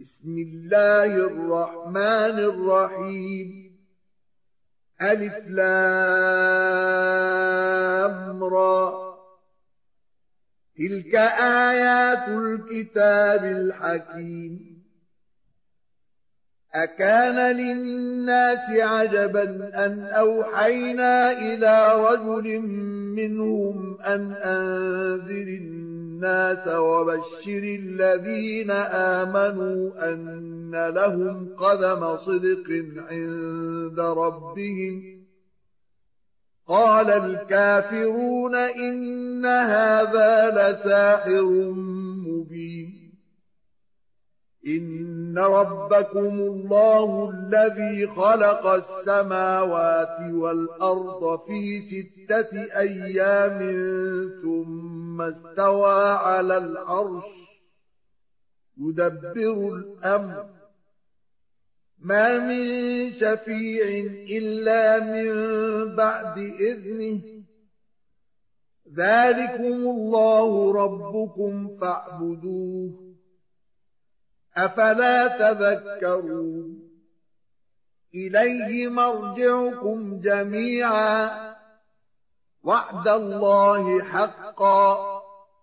بسم الله الرحمن الرحيم ألف لام را تلك آيات الكتاب الحكيم أكان للناس عجبا أن أوحينا إلى رجل منهم أن أنذر الناس وبشر الذين آمنوا أن لهم قدم صدق عند ربهم قال الكافرون إن هذا لساحر مبين إن ربكم الله الذي خلق السماوات والأرض في 6 أيام ثم استوى على العرش يدبر الأمر ما من شفيع إلا من بعد إذنه ذلكم الله ربكم فاعبدوه أفلا تذكرون إليه مرجعكم جميعا وعد الله حقا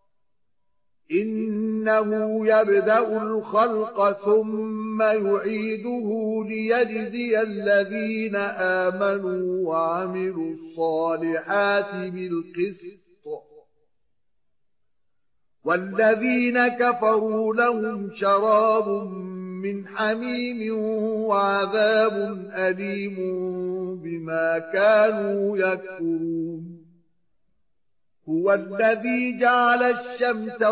إنه يبدأ الخلق ثم يعيده ليجزي الذين آمنوا وعملوا الصالحات بالقسط والذين كفروا لهم شراب من حميم وعذاب أليم بما كانوا يكفرون هو الذي جعل الشمس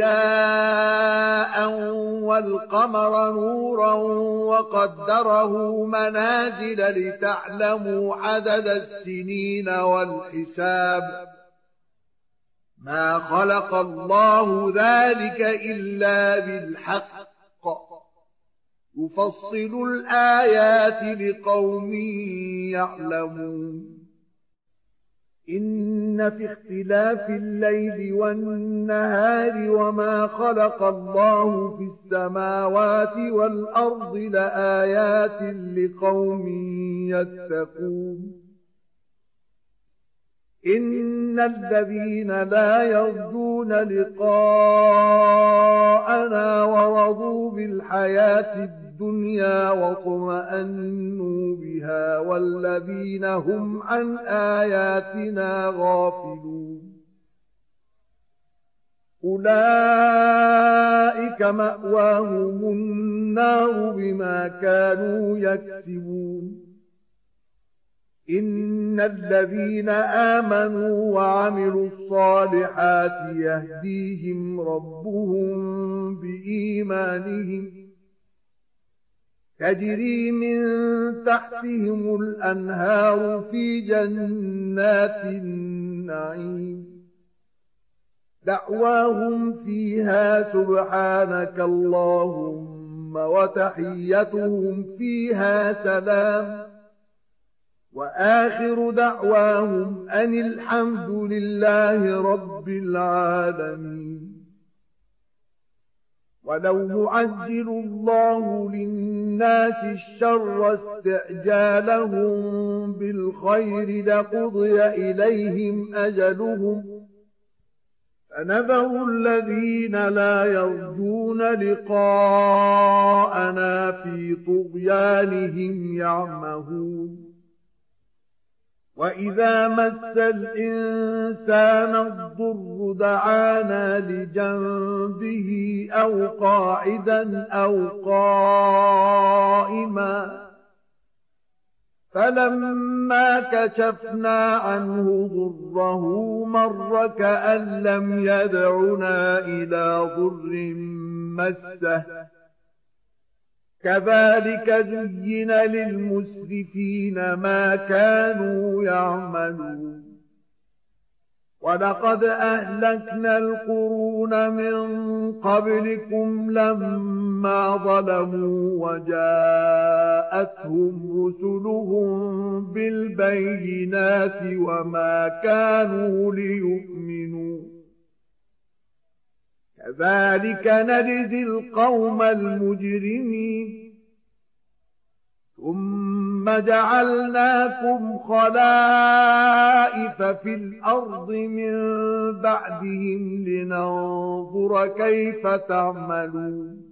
ضياء والقمر نورا وقدره منازل لتعلموا عدد السنين والحساب ما خلق الله ذلك إلا بالحق يفصل الآيات لقوم يعلمون إن في اختلاف الليل والنهار وما خلق الله في السماوات والأرض لآيات لقوم يتقون إن الذين لا يرجون لقاءنا ورضوا بالحياة الدنيا واطمأنوا بها والذين هم عن آياتنا غافلون أولئك مأواهم النار بما كانوا يكسبون إن الذين آمنوا وعملوا الصالحات يهديهم ربهم بإيمانهم تجري من تحتهم الأنهار في جنات النعيم دعواهم فيها سبحانك اللهم وتحيتهم فيها سلام وآخر دعواهم أن الحمد لله رب العالمين ولو يعجل الله للناس الشر استعجالهم بالخير لقضي إليهم أجلهم فنذر الذين لا يرجون لقاءنا في طغيانهم يعمهون وإذا مس الإنسان الضر دعانا لجنبه أو قاعدا أو قائما فلما كشفنا عنه ضره مر كأن لم يدعنا إلى ضر مسه كذلك زين للمسرفين ما كانوا يعملون ولقد أهلكنا القرون من قبلكم لما ظلموا وجاءتهم رسلهم بالبينات وما كانوا ليؤمنوا كذلك نجزي القوم المجرمين ثم جعلناكم خلائف في الأرض من بعدهم لننظر كيف تعملون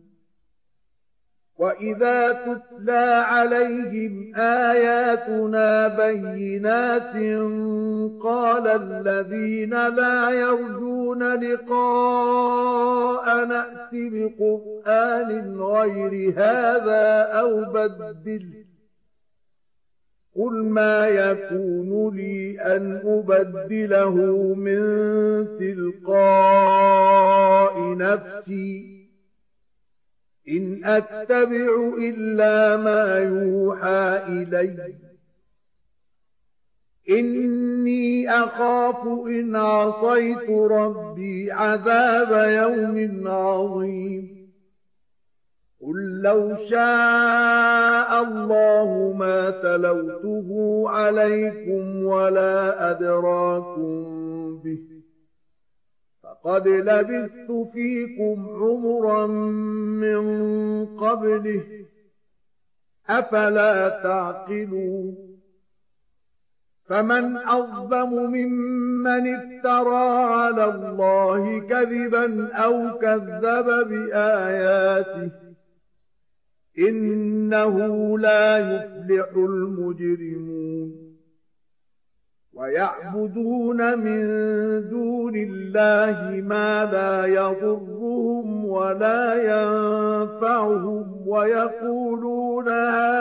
وإذا تتلى عليهم آياتنا بينات قال الذين لا يرجون لقاء نأت بقرآن غير هذا أو بدله قل ما يكون لي أن أبدله من تلقاء نفسي إن أتبع إلا ما يوحى إلي إني أخاف إن عصيت ربي عذاب يوم عظيم قل لو شاء الله ما تلوته عليكم ولا أدراكم به فقد لبثت فيكم عمرا من قبله أفلا تعقلون فمن أظلم ممن افترى على الله كذبا أو كذب بآياته إنه لا يفلح المجرمون ويعبدون من دون الله ما لا يضرهم ولا ينفعهم ويقولون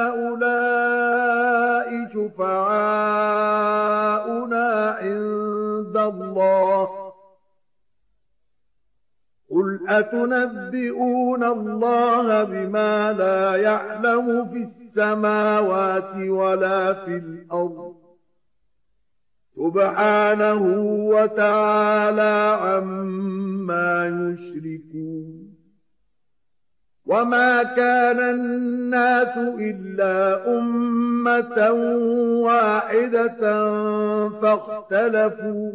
هؤلاء شفعاؤنا عند الله قل أتنبئون الله بما لا يعلم في السماوات ولا في الأرض سبحانه وتعالى عما يشركون وما كان الناس إلا أمة واحدة فاختلفوا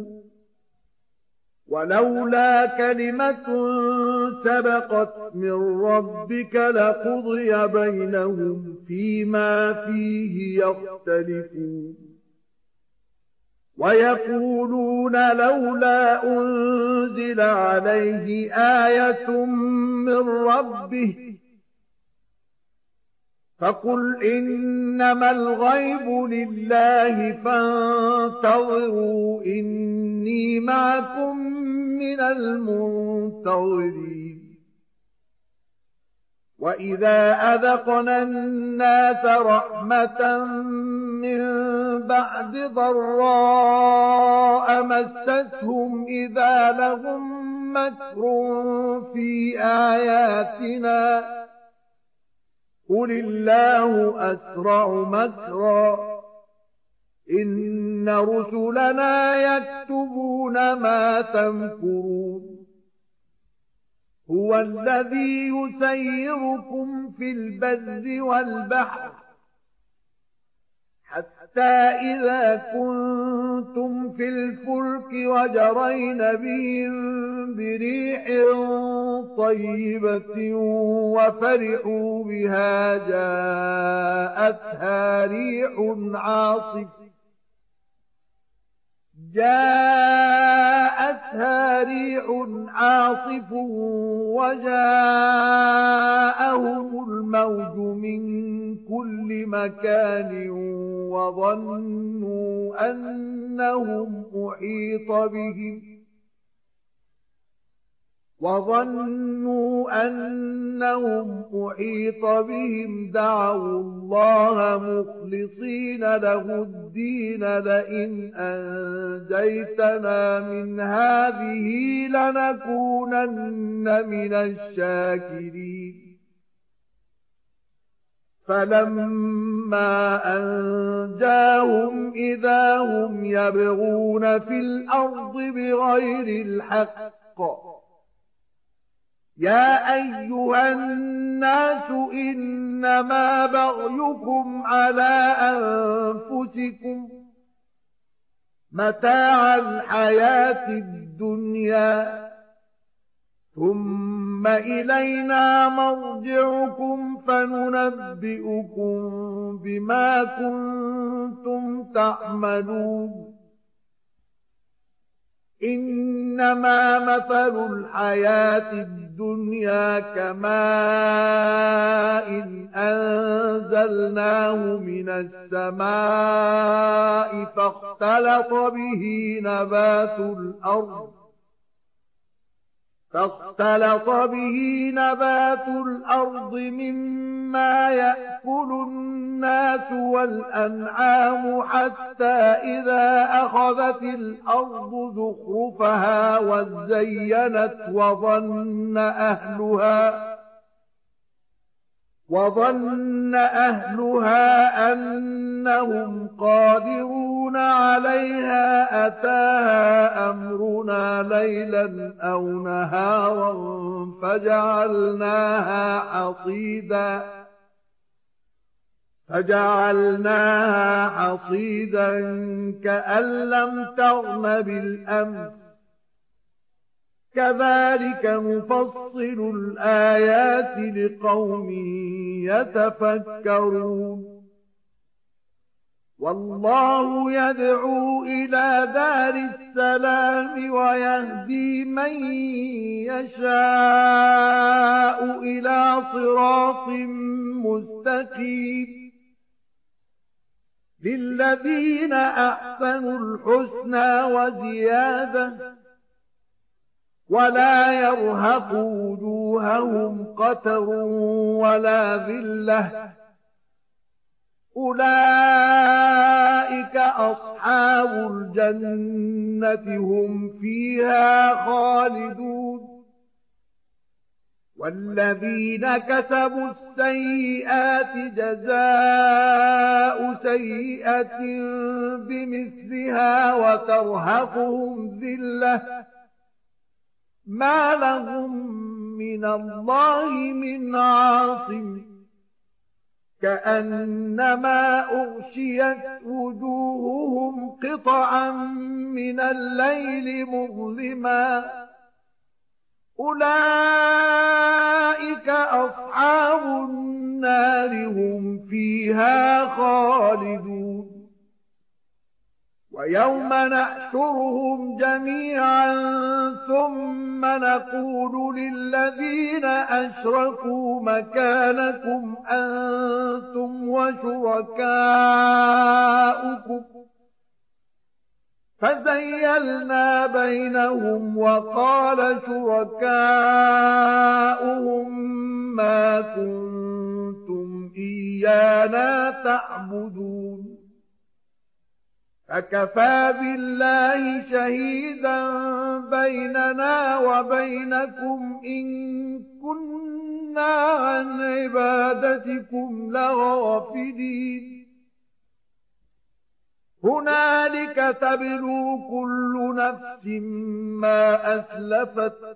ولولا كلمة سبقت من ربك لقضي بينهم فيما فيه يختلفون ويقولون لولا أنزل عليه آية من ربه فقل إنما الغيب لله فانتظروا إني معكم من المنتظرين وإذا أذقنا الناس رحمة من بعد ضراء مستهم إذا لهم مكر في آياتنا قل الله أسرع مكرا إن رسلنا يكتبون ما تمكرون هو الذي يسيركم في البر والبحر حتى إذا كنتم في الفلك وجرين بهم بريح طيبة وفرحوا بها جاءتها ريح عاصف وجاءهم الموج من كل مكان وظنوا أنهم أحيط بهم دعوا الله مخلصين له الدين لئن أنجيتنا من هذه لنكونن من الشاكرين فلما أنجاهم إذا هم يبغون في الأرض بغير الحق يا أيها الناس إنما بغيكم على أنفسكم متاع الحياة الدنيا ثم إلينا مرجعكم فننبئكم بما كنتم تعملون إنما مثل الحياة الدنيا كماء أنزلناه من السماء فاختلط به نبات الأرض مما يأكل الناس والأنعام حتى إذا أخذت الأرض زخرفها وزينت وظن أهلها أنهم قادرون عليها أتاها أمرنا ليلا أو نهارا فجعلناها حصيدا كأن لم تغن بالأمس كذلك نفصل الآيات لقوم يتفكرون والله يدعو إلى دار السلام ويهدي من يشاء إلى صراط مستقيم للذين أحسنوا الحسنى وزيادة ولا يرهق وجوههم قتر ولا ذلة أولئك أصحاب الجنة هم فيها خالدون والذين كسبوا السيئات جزاء سيئة بمثلها وترهقهم ذلة ما لهم من الله من عاصم كأنما أغشيت وجوههم قطعا من الليل مظلما أولئك أصحاب النار هم فيها خالدون ويوم نحشرهم جميعا ثم نقول للذين أشركوا مكانكم أنتم وشركاؤكم فزيلنا بينهم وقال شركاؤهم ما كنتم إيانا تعبدون فكفى بالله شهيدا بيننا وبينكم إن كنا عن عبادتكم لغافلين هنالك تبلو كل نفس ما أسلفت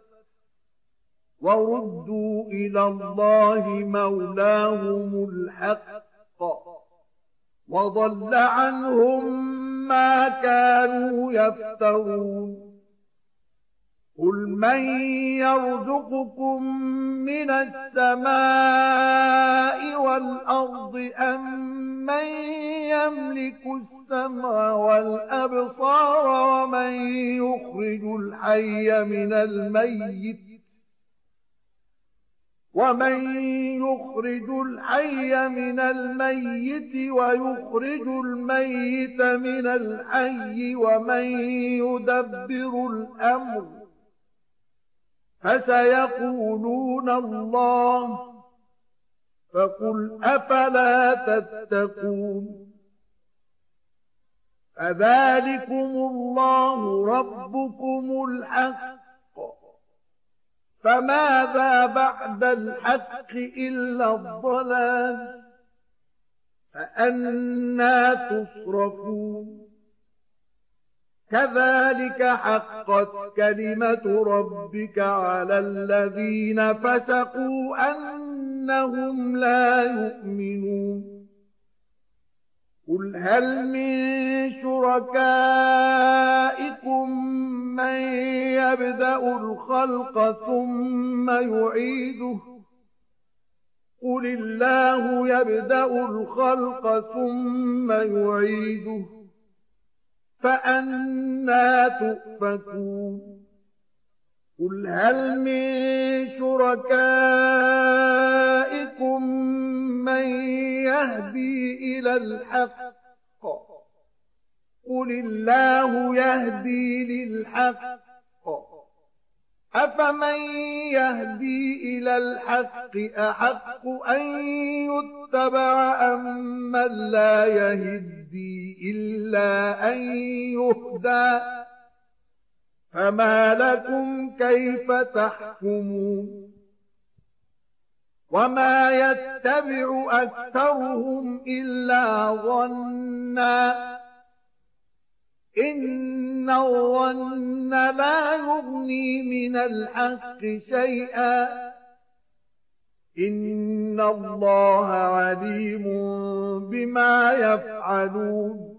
وردوا إلى الله مولاهم الحق وضل عنهم ما كانوا يفترون قل من يرزقكم من السماء والأرض أم من يملك السمع والأبصار ومن يخرج الحي من الميت ويخرج الميت من الحي ومن يدبر الأمر فسيقولون الله فقل أفلا تتقون فذلكم الله ربكم الحق فماذا بعد الحق إلا الضلال فأنى تصرفون كذلك حقت كلمة ربك على الذين فسقوا أنهم لا يؤمنون قل هل من شركائكم من يبدأ الخلق ثم يعيده قل الله يبدأ الخلق ثم يعيده فأنى تؤفكون قل هل من شركائكم من يهدي إلى الحق قل الله يهدي للحق أفمن يهدي إلى الحق أحق أن يتبع أم من لا يهدي إلا أن يهدى فما لكم كيف تحكمون وما يتبع أكثرهم إلا ظنًّا إن الظن لا يغني من الحق شيئا إن الله عليم بما يفعلون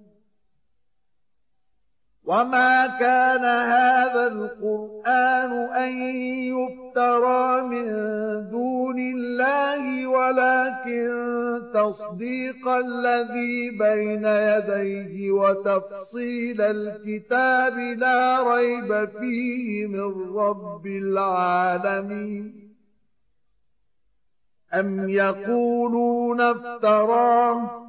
وما كان هذا القرآن أن يفترى من دون الله ولكن تصديق الذي بين يديه وتفصيل الكتاب لا ريب فيه من رب العالمين أم يقولون افتراه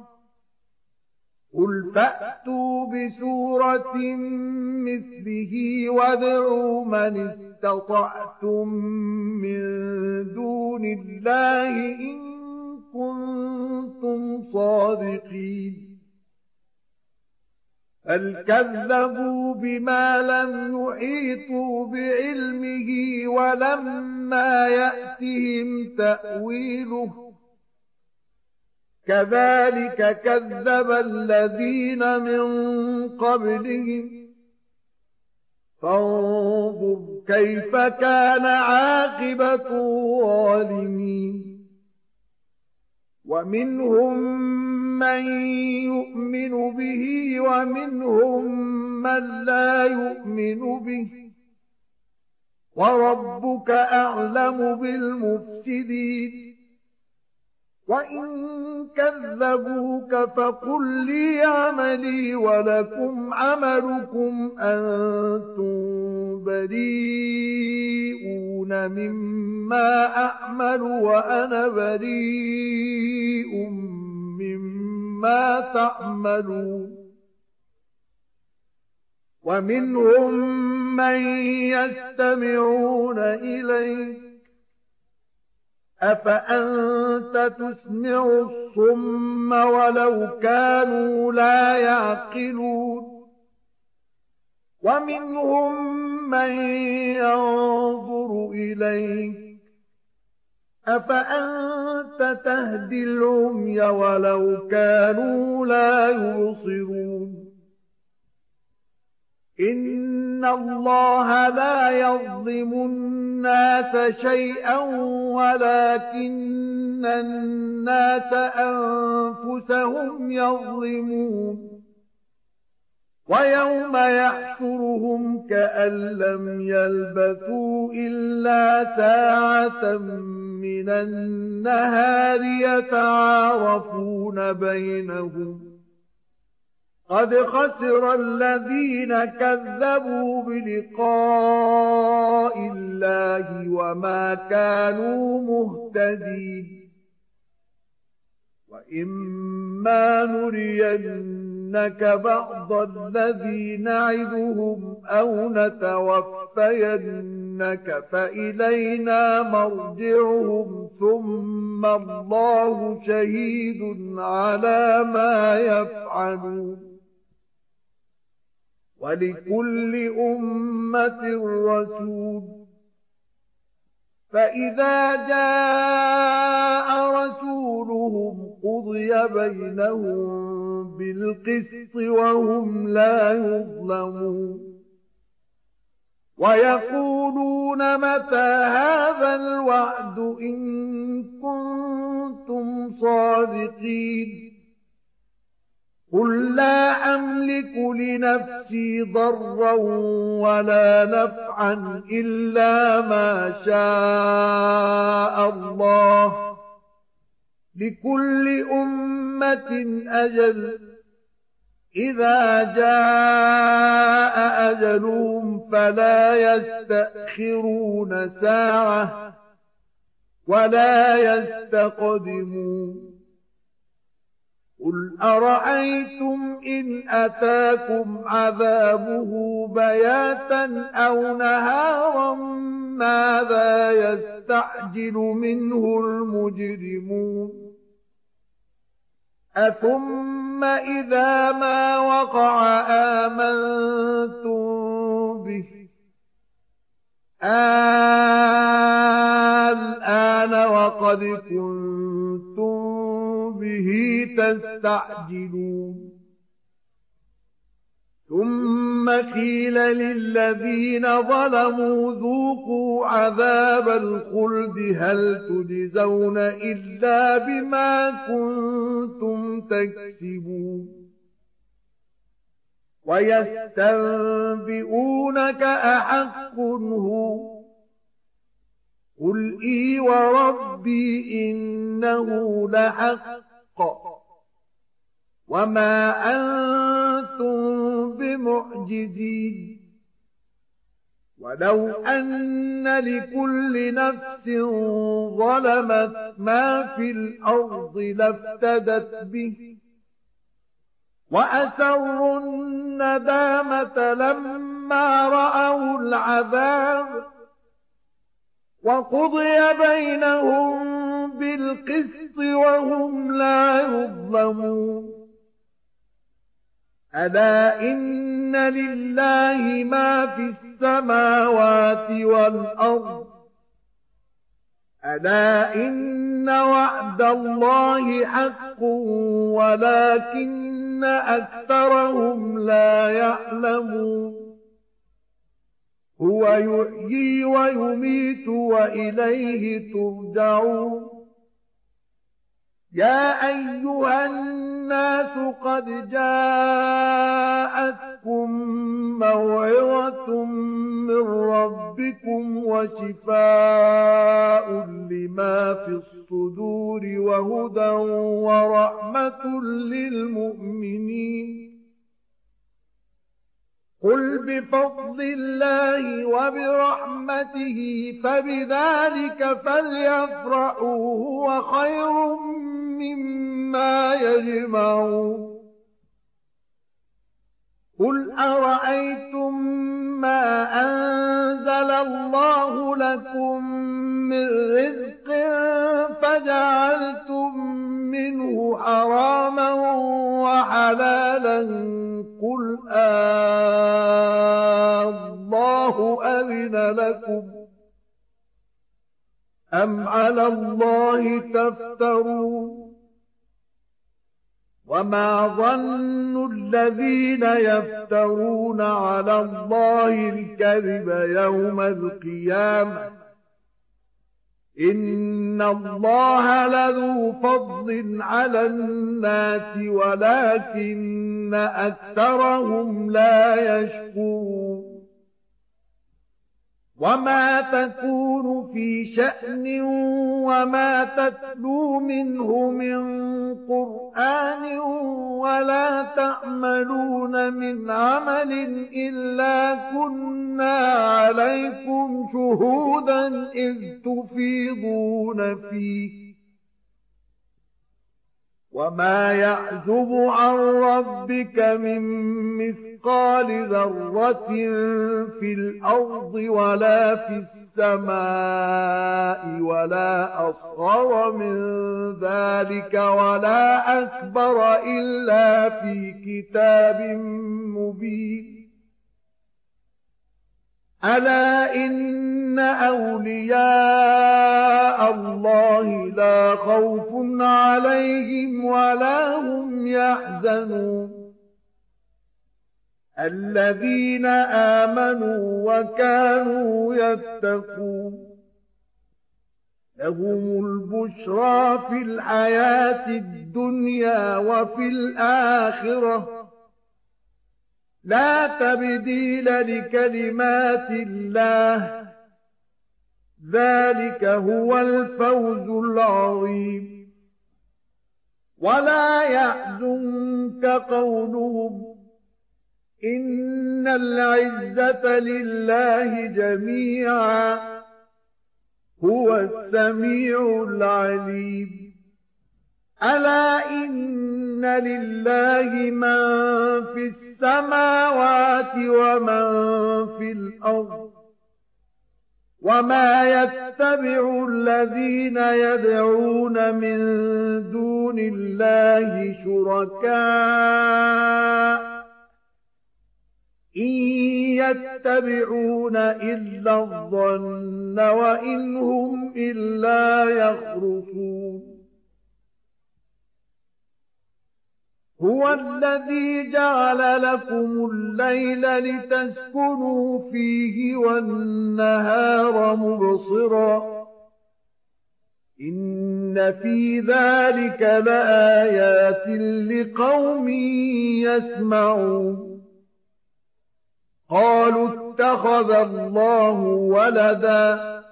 قل فأتوا بسورة مثله وادعوا من استطعتم من دون الله إن كنتم صادقين بل كذبوا بما لم يحيطوا بعلمه ولما يأتهم تأويله كذلك كذب الذين من قبلهم فانظر كيف كان عاقبة الظالمين ومنهم من يؤمن به ومنهم من لا يؤمن به وربك أعلم بالمفسدين وإن كذبوك فقل لي عملي ولكم عملكم أنتم بريئون مما أعمل وأنا بريء مما تعملون ومنهم من يستمعون إليك أفأنت تسمع الصم ولو كانوا لا يعقلون ومنهم من ينظر إليك أفأنت تهدي العمي ولو كانوا لا يبصرون إن الله لا يظلم الناس شيئا ولكن الناس أنفسهم يظلمون ويوم يحشرهم كأن لم يلبثوا إلا ساعة من النهار يتعارفون بينهم قد خسر الذين كذبوا بلقاء الله وما كانوا مهتدين وإما نرينك بعض الذي نعدهم أو نتوفينك فإلينا مرجعهم ثم الله شهيد على ما يفعلون ولكل أمة رسول فإذا جاء رسولهم قضي بينهم بالقسط وهم لا يظلمون ويقولون متى هذا الوعد إن كنتم صادقين قل لا أملك لنفسي ضرا ولا نفعا إلا ما شاء الله لكل أمة أجل إذا جاء أجلهم فلا يستأخرون ساعة ولا يستقدمون قل أرأيتم إن أتاكم عذابه بياتا أو نهارا ماذا يستعجل منه المجرمون أثم إذا ما وقع آمنتم به الآن وقد كنتم به تستعجلون ثم قيل للذين ظلموا ذوقوا عذاب الخلد هل تجزون إلا بما كنتم تكسبون ويستنبئونك أحق هو قل إي وربي إنه لحق وما أنتم بمعجزين ولو أن لكل نفس ظلمت ما في الأرض لافتدت به وأسروا الندامة لما رأوا العذاب وقضي بينهم بالقسط وهم لا يظلمون ألا إن لله ما في السماوات والأرض ألا إن وعد الله حق ولكن أكثرهم لا يعلمون هو يحيي ويميت وإليه ترجعون يا أيها الناس قد جاءتكم موعظة من ربكم وشفاء لما في الصدور وهدى ورحمة للمؤمنين قل بفضل الله وبرحمته فبذلك فليفرحوا هو خير مما يجمعون قل أرأيتم ما أنزل الله لكم من رزق فجعلتم منه حراما وحلالا قل الله أذن لكم أم على الله تفترون وما ظن الذين يفترون على الله الكذب يوم القيامة إن الله لذو فضل على الناس ولكن أكثرهم لا يشكرون وما تكون في شأن وما تتلو منه من قرآن ولا تعملون من عمل إلا كنا عليكم شهودا إذ تفيضون فيه وما يعزب عن ربك من مثقال ذرة في الأرض ولا في السماء ولا أصغر من ذلك ولا أكبر إلا في كتاب مبين ألا إن أولياء الله لا خوف عليهم ولا هم يحزنون الذين آمنوا وكانوا يتقون لهم البشرى في الحياة الدنيا وفي الآخرة لا تبديل لكلمات الله ذلك هو الفوز العظيم ولا يحزنك قولهم إن العزة لله جميعا هو السميع العليم ألا إن لله من في السماوات ومن في الأرض وما يتبع الذين يدعون من دون الله شركاء إن يتبعون إلا الظن وإن هم إلا يخرصون هو الذي جعل لكم الليل لتسكنوا فيه والنهار مبصرا إن في ذلك لآيات لقوم يسمعون قالوا اتخذ الله ولدا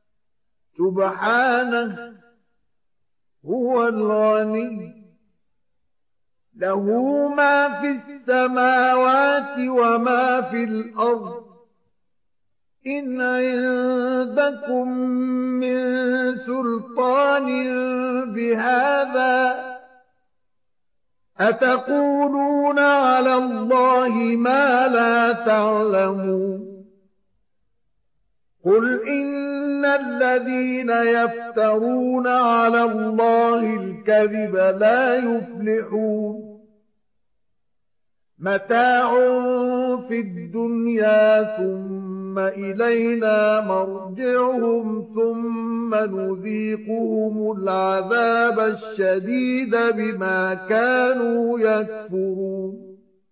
سبحانه هو الغني له ما في السماوات وما في الأرض إن عندكم من سلطان بهذا أتقولون على الله ما لا تعلمون قل إن الذين يفترون على الله الكذب لا يفلحون متاع في الدنيا ثم إلينا مرجعهم ثم نذيقهم العذاب الشديد بما كانوا يكفرون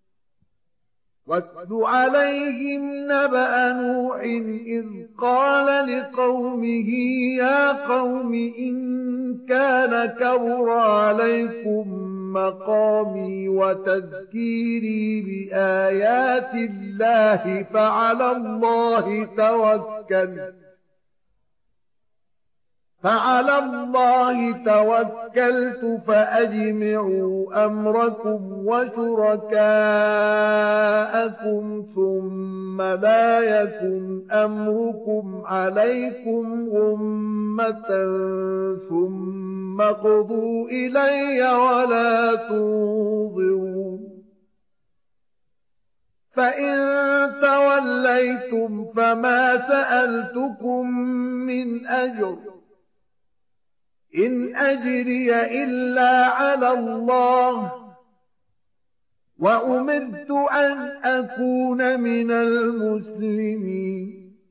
واتل عليهم نبأ نوح إذ قال لقومه يا قوم إن كان كبر عليكم مقامي وتذكيري بآيات الله فعلى الله توكلت فأجمعوا أمركم وشركاءكم ثم لا يكن أمركم عليكم غمة ثم اقضوا إلي ولا تنظرون فإن توليتم فما سألتكم من أجر إن أجري إلا على الله وأمرت أن أكون من المسلمين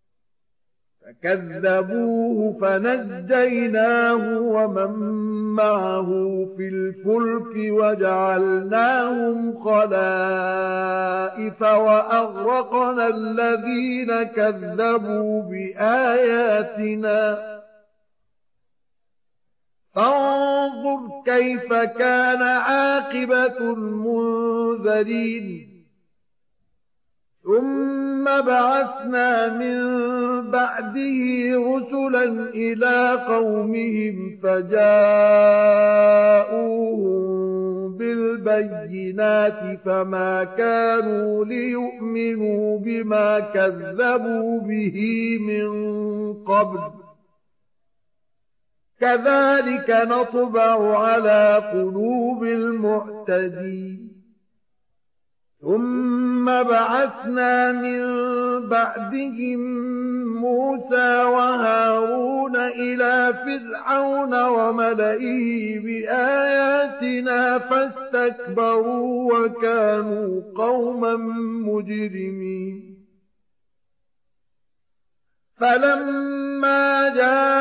فكذبوه فنجيناه ومن معه في الفلك وجعلناهم خلائف وأغرقنا الذين كذبوا بآياتنا فانظر كيف كان عاقبة المنذرين ثم بعثنا من بعده رسلا إلى قومهم فجاءوهم بالبينات فما كانوا ليؤمنوا بما كذبوا به من قبل كذلك نطبع على قلوب المعتدين ثم بعثنا من بعدهم موسى وهارون إلى فرعون وملئه بآياتنا فاستكبروا وكانوا قوما مجرمين فلما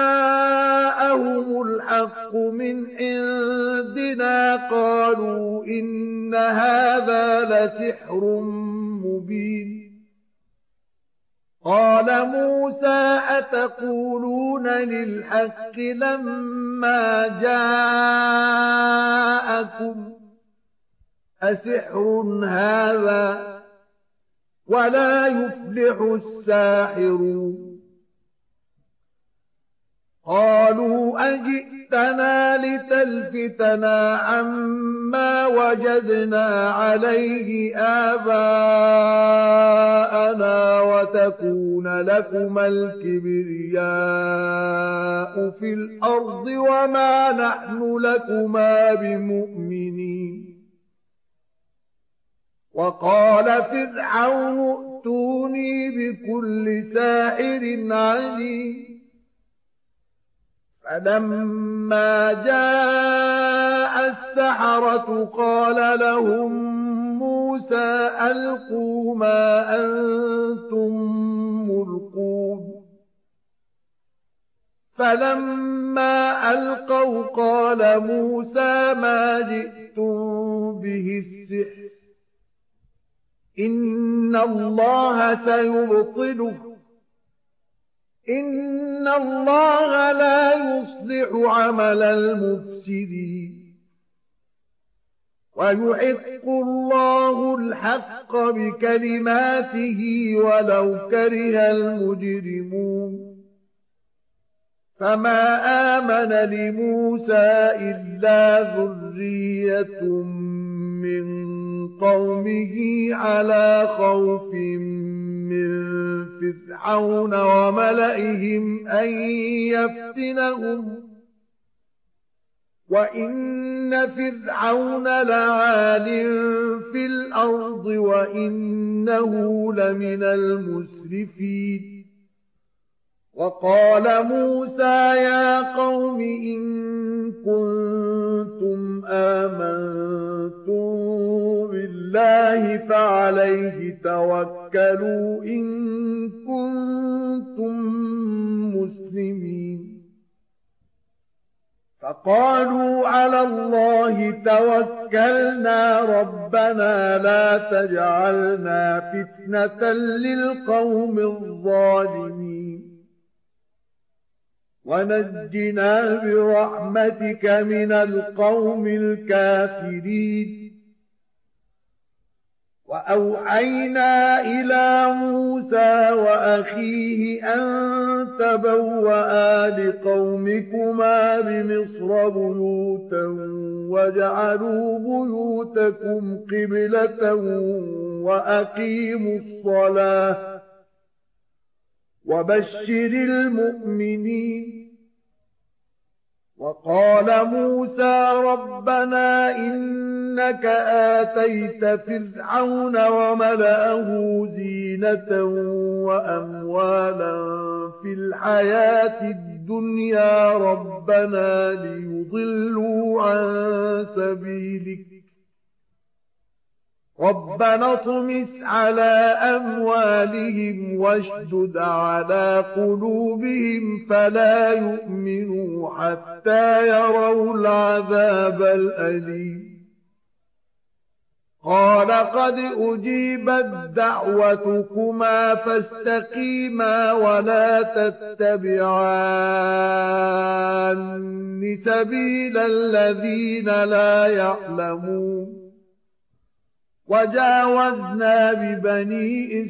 جاءهم الحق من عندنا قالوا إن هذا لسحر مبين قال موسى أتقولون للحق لما جاءكم أسحر هذا ولا يفلح الساحرون قالوا أجئتنا لتلفتنا عما وجدنا عليه آباءنا وتكون لكما الكبرياء في الأرض وما نحن لكما بمؤمنين وقال فرعون ائتوني بكل ساحر عليم فلما جاء السحرة قال لهم موسى ألقوا ما أنتم ملقون فلما ألقوا قال موسى ما جئتم به السحر إن الله سيبطله إن الله لا يصلح عمل المفسدين ويحق الله الحق بكلماته ولو كره المجرمون فما آمن لموسى إلا ذرية من قومه على خوف من فرعون وملئهم أن يفتنهم وإن فرعون لعال في الأرض وإنه لمن المسرفين وقال موسى يا قوم إن كنتم آمنتم بالله فعليه توكلوا إن كنتم مسلمين فقالوا على الله توكلنا ربنا لا تجعلنا فتنة للقوم الظالمين ونجنا برحمتك من القوم الكافرين وأوحينا إلى موسى وأخيه أن تبوأ لقومكما بمصر بيوتا واجعلوا بيوتكم قبلة وأقيموا الصلاة وبشر المؤمنين وقال موسى ربنا إنك آتيت فرعون وملأه زينة وأموالا في الحياة الدنيا ربنا ليضلوا عن سبيلك ربنا اطمس على أموالهم واشدد على قلوبهم فلا يؤمنوا حتى يروا العذاب الأليم قال قد أجيبت دعوتكما فاستقيما ولا تتبعان سبيل الذين لا يعلمون وجاوزنا ببني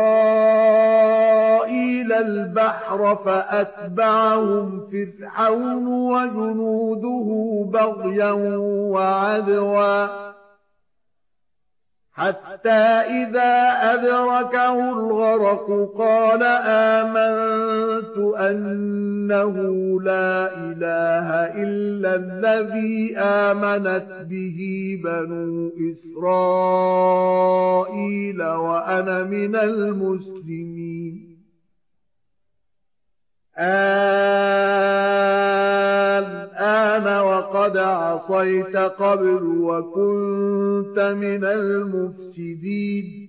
إسرائيل البحر فأتبعهم فرعون وجنوده بغيا وعدوا حتى إذا أدركه الغرق قال آمنت أنه لا إله إلا الذي آمنت به بنو إسرائيل وأنا من المسلمين الآن وقد عصيت قبل وكنت من المفسدين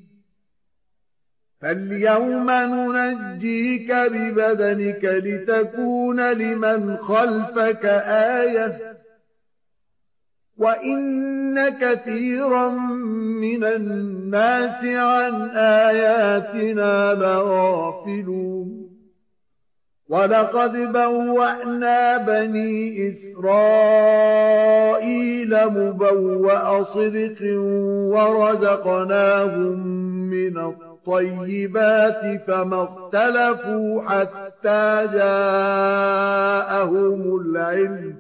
فاليوم ننجيك ببدنك لتكون لمن خلفك آية وَإِنَّ كَثِيرًا مِنَ النَّاسِ عَنْ آيَاتِنَا لَغَافِلُونَ وَلَقَدْ بَوَّأْنَا بَنِي إِسْرَائِيلَ مُبَوَّأَ صِدْقٍ وَرَزَقْنَاهُم مِّنَ الطَّيِّبَاتِ فَمَا اخْتَلَفُوا حَتَّىٰ جَاءَهُمُ الْعِلْمُ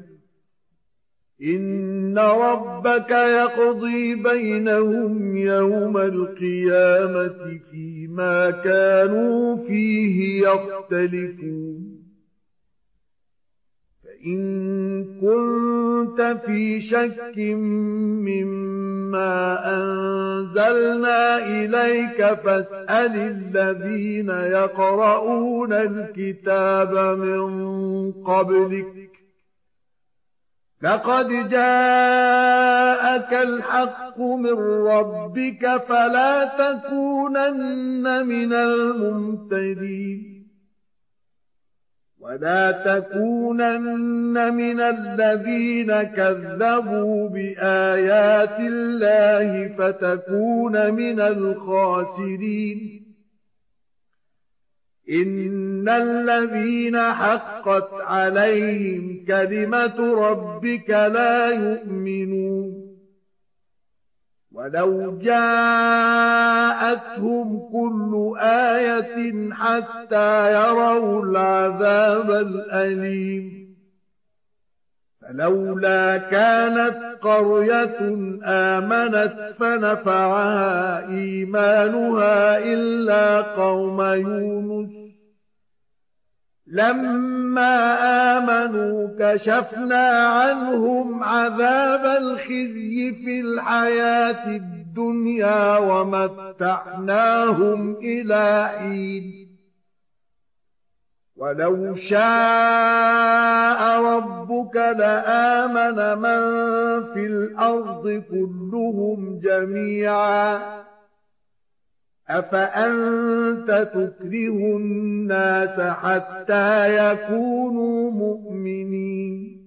إِنَّ رَبَّكَ يَقْضِي بَيْنَهُمْ يَوْمَ الْقِيَامَةِ فِيمَا كَانُوا فِيهِ يَخْتَلِفُونَ فَإِن كُنتَ فِي شَكٍّ مِّمَّا أَنزَلْنَا إِلَيْكَ فَاسْأَلِ الَّذِينَ يَقْرَؤُونَ الْكِتَابَ مِن قَبْلِكَ لقد جاءك الحق من ربك فلا تكونن من الممترين ولا تكونن من الذين كذبوا بآيات الله فتكون من الخاسرين إن الذين حقت عليهم كلمة ربك لا يؤمنون ولو جاءتهم كل آية حتى يروا العذاب الأليم فلولا كانت قرية آمنت فنفعها إيمانها إلا قوم يونس لما آمنوا كشفنا عنهم عذاب الخزي في الحياة الدنيا ومتعناهم إلى حين ولو شاء ربك لآمن من في الأرض كلهم جميعا أفأنت تكره الناس حتى يكونوا مؤمنين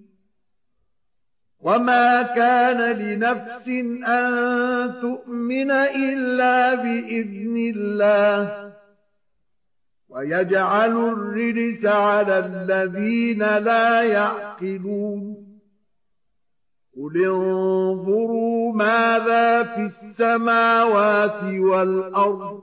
وما كان لنفس أن تؤمن إلا بإذن الله ويجعل الرجس على الذين لا يعقلون قل انظروا ماذا في السماوات والأرض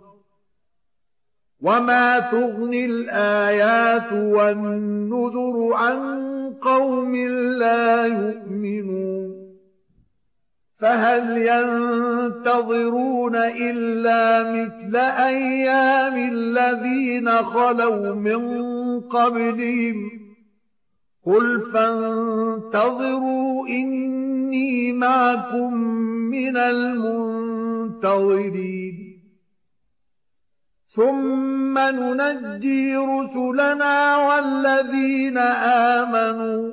وما تغني الآيات والنذر عن قوم لا يؤمنون فهل ينتظرون إلا مثل أيام الذين خلوا من قبلهم قل فانتظروا إني معكم من المنتظرين ثم ننجي رسلنا والذين آمنوا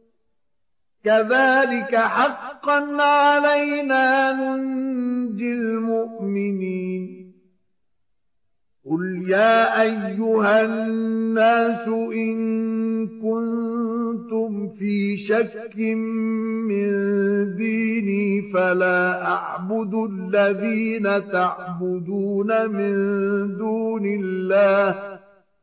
كذلك حقا علينا ننجي المؤمنين قل يا أيها الناس إن كنتم في شك من ديني فلا أعبد الذين تعبدون من دون الله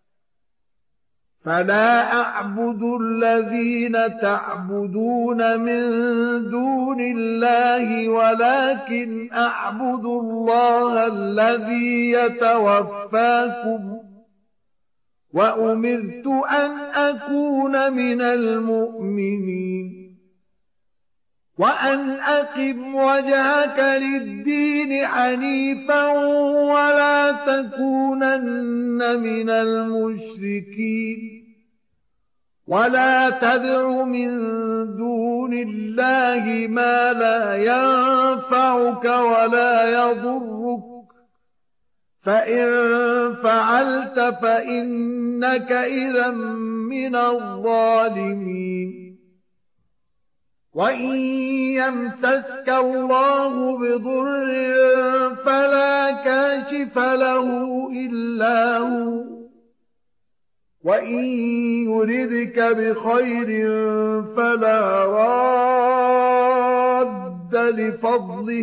ولكن أعبد الله الذي يتوفاكم وأمرت أن أكون من المؤمنين وأن أقم وجهك للدين حنيفا ولا تكونن من المشركين ولا تدع من دون الله ما لا ينفعك ولا يضرك فإن فعلت فإنك إذا من الظالمين وإن يمسسك الله بضر فلا كاشف له إلا هو وإن يردك بخير فلا راد لفضله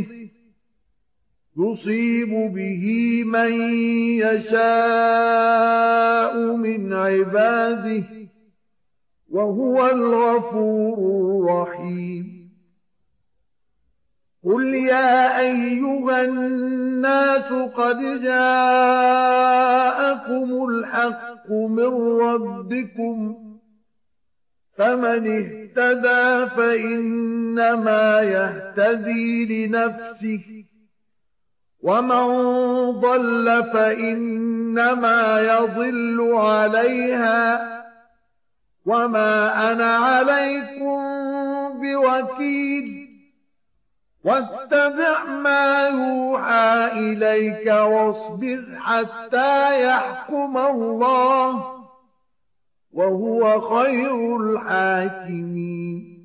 يصيب به من يشاء من عباده وهو الغفور الرحيم قل يا أيها الناس قد جاءكم الحق من ربكم فمن اهتدى فإنما يهتدي لنفسه ومن ضل فإنما يضل عليها وما أنا عليكم بوكيل واتبع ما يوحى إليك واصبر حتى يحكم الله وهو خير الحاكمين